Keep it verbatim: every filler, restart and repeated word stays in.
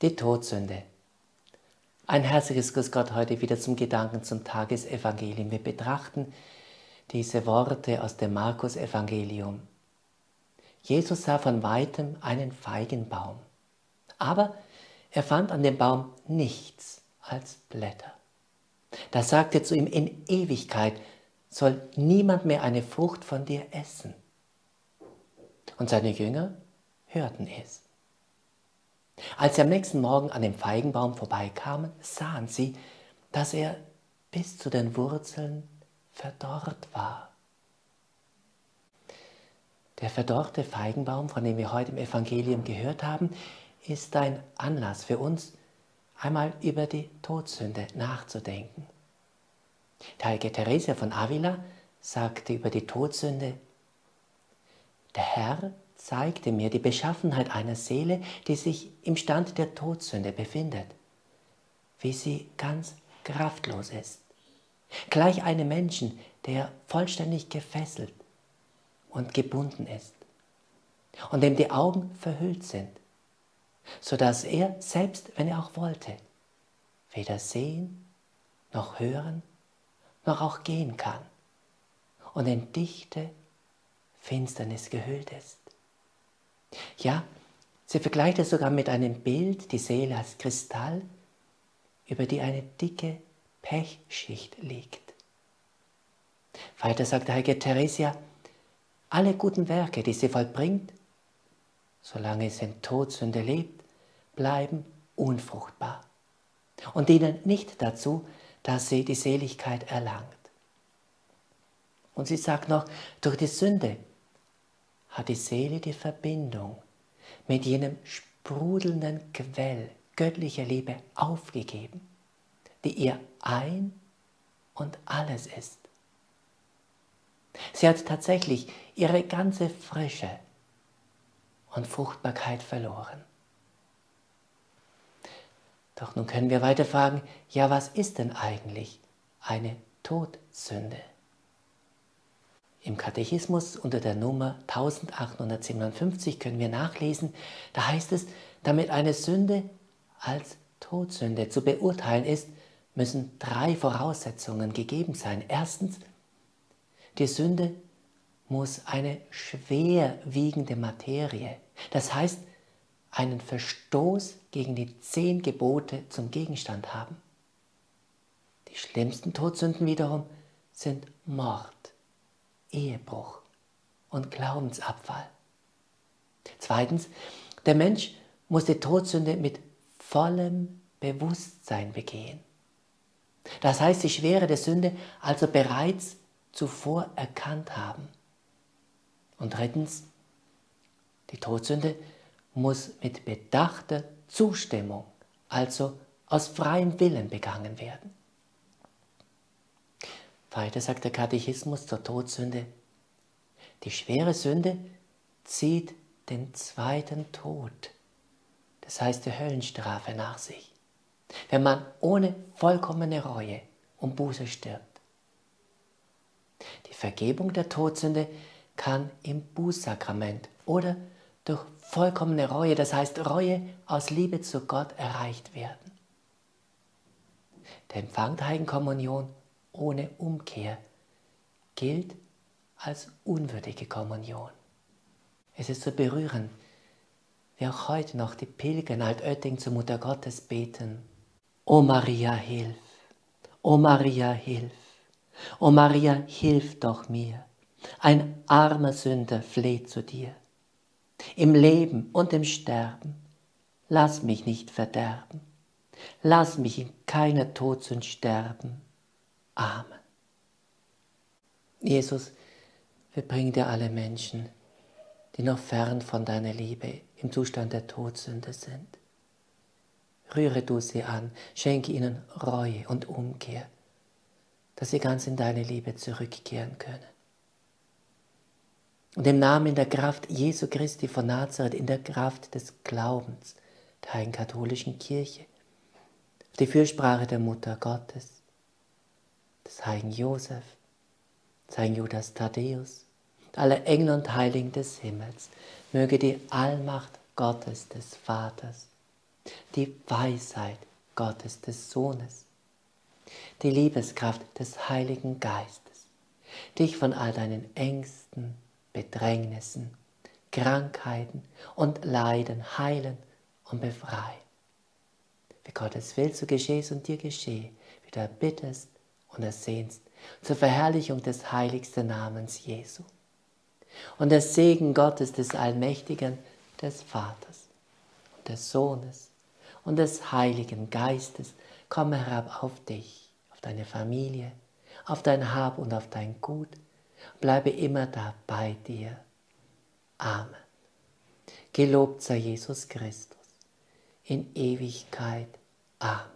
Die Todsünde. Ein herzliches Grüß Gott heute wieder zum Gedanken zum Tagesevangelium. Wir betrachten diese Worte aus dem Markus-Evangelium. Jesus sah von weitem einen Feigenbaum, aber er fand an dem Baum nichts als Blätter. Da sagte er zu ihm: In Ewigkeit soll niemand mehr eine Frucht von dir essen. Und seine Jünger hörten es. Als sie am nächsten Morgen an dem Feigenbaum vorbeikamen, sahen sie, dass er bis zu den Wurzeln verdorrt war. Der verdorrte Feigenbaum, von dem wir heute im Evangelium gehört haben, ist ein Anlass für uns, einmal über die Todsünde nachzudenken. Die heilige Theresia von Avila sagte über die Todsünde: Der Herr zeigte mir die Beschaffenheit einer Seele, die sich im Stand der Todsünde befindet, wie sie ganz kraftlos ist, gleich einem Menschen, der vollständig gefesselt und gebunden ist und dem die Augen verhüllt sind, sodass er, selbst wenn er auch wollte, weder sehen noch hören noch auch gehen kann und in dichte Finsternis gehüllt ist. Ja, sie vergleicht es sogar mit einem Bild, die Seele als Kristall, über die eine dicke Pechschicht liegt. Weiter sagt der heilige Theresia: Alle guten Werke, die sie vollbringt, solange es in Todsünde lebt, bleiben unfruchtbar und dienen nicht dazu, dass sie die Seligkeit erlangt. Und sie sagt noch, durch die Sünde hat die Seele die Verbindung mit jenem sprudelnden Quell göttlicher Liebe aufgegeben, die ihr ein und alles ist. Sie hat tatsächlich ihre ganze Frische und Fruchtbarkeit verloren. Doch nun können wir weiter fragen, ja, was ist denn eigentlich eine Todsünde? Im Katechismus unter der Nummer eintausendachthundertsiebenundfünfzig können wir nachlesen, da heißt es, damit eine Sünde als Todsünde zu beurteilen ist, müssen drei Voraussetzungen gegeben sein. Erstens, die Sünde muss eine schwerwiegende Materie, das heißt, einen Verstoß gegen die zehn Gebote zum Gegenstand haben. Die schlimmsten Todsünden wiederum sind Mord, Ehebruch und Glaubensabfall. Zweitens, der Mensch muss die Todsünde mit vollem Bewusstsein begehen. Das heißt, die Schwere der Sünde also bereits zuvor erkannt haben. Und drittens, die Todsünde muss mit bedachter Zustimmung, also aus freiem Willen begangen werden. Weiter sagt der Katechismus zur Todsünde: Die schwere Sünde zieht den zweiten Tod, das heißt die Höllenstrafe, nach sich, wenn man ohne vollkommene Reue und Buße stirbt. Die Vergebung der Todsünde kann im Bußsakrament oder durch vollkommene Reue, das heißt Reue aus Liebe zu Gott, erreicht werden. Der Empfang der Heiligen Kommunion ohne Umkehr gilt als unwürdige Kommunion. Es ist so berührend, wie auch heute noch die Pilger in Altötting zur Mutter Gottes beten: O Maria, hilf! O Maria, hilf! O Maria, hilf doch mir! Ein armer Sünder fleht zu dir. Im Leben und im Sterben, lass mich nicht verderben. Lass mich in keiner Todsünde sterben. Amen. Jesus, wir bringen dir alle Menschen, die noch fern von deiner Liebe im Zustand der Todsünde sind. Rühre du sie an, schenke ihnen Reue und Umkehr, dass sie ganz in deine Liebe zurückkehren können. Und im Namen, in der Kraft Jesu Christi von Nazareth, in der Kraft des Glaubens der Heiligen Katholischen Kirche, die Fürsprache der Mutter Gottes, des Heiligen Josef, des Heiligen Judas Thaddäus, aller Engel und Heiligen des Himmels, möge die Allmacht Gottes des Vaters die Weisheit Gottes des Sohnes, die Liebeskraft des Heiligen Geistes, dich von all deinen Ängsten, Bedrängnissen, Krankheiten und Leiden heilen und befreien. Wie Gottes will, so geschehe es und dir geschehe, wie du erbittest und ersehnst, zur Verherrlichung des heiligsten Namens Jesu. Und der Segen Gottes des Allmächtigen, des Vaters und des Sohnes und des Heiligen Geistes komme herab auf dich, auf deine Familie, auf dein Hab und auf dein Gut. Bleibe immer da bei dir. Amen. Gelobt sei Jesus Christus in Ewigkeit. Amen.